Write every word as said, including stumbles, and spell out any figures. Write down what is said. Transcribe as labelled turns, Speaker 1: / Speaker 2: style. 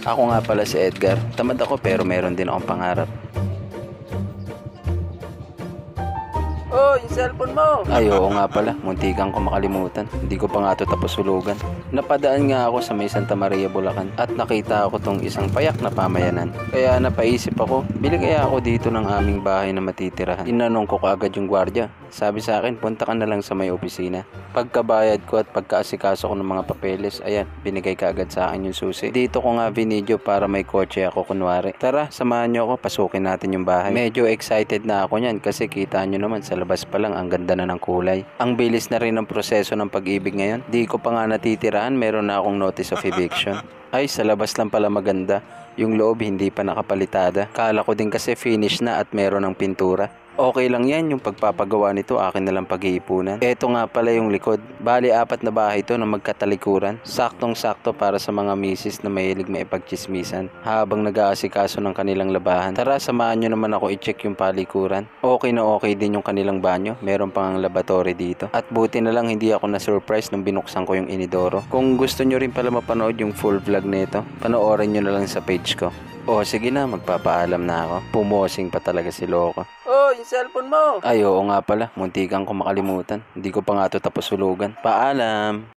Speaker 1: Ako nga pala si Edgar. Tamad ako pero meron din akong pangarap. Oh, yung cellphone mo! Ay, oo nga pala. Muntikan ko makalimutan. Hindi ko pa nga ito tapos hulugan. Napadaan nga ako sa may Santa Maria, Bulacan at nakita ako tong isang payak na pamayanan. Kaya napaisip ako, bili kaya ako dito ng aming bahay na matitirahan. Tinanong ko kaagad yung gwardiya. Sabi sa akin, punta ka na lang sa may opisina. Pagkabayad ko at pagkaasikaso ko ng mga papeles, ayan, binigay kaagad sa akin yung susi. Dito ko nga binidyo para may kotse ako kunwari. Tara, samahan nyo ako, pasukin natin yung bahay. Medyo excited na ako niyan kasi kita nyo naman sa labas pa lang ang ganda na ng kulay. Ang bilis na rin ng proseso ng pag-ibig ngayon. Di ko pa nga natitirahan, meron na akong notice of eviction. Ay, sa labas lang pala maganda. Yung loob hindi pa nakapalitada. Kala ko din kasi finish na at meron ng pintura. Okay lang yan, yung pagpapagawa nito akin na lang pag-iipunan. Eto nga pala yung likod. Bali apat na bahay to na magkatalikuran. Saktong sakto para sa mga misis na mahilig maipagchismisan habang nag-aasikaso ng kanilang labahan. Tara, samahan nyo naman ako i-check yung palikuran. Okay na okay din yung kanilang banyo. Meron pang laboratory dito. At buti na lang hindi ako na-surprise nung binuksan ko yung inidoro. Kung gusto nyo rin pala mapanood yung full vlog nito, panoorin nyo na lang sa page ko. Oh, sige na, magpapaalam na ako. Pumosing pa talaga si Loco. Oh, yung cellphone mo! Ay, oo nga pala. Muntikan ko makalimutan. Hindi ko pa nga ito tapos hulugan. Paalam!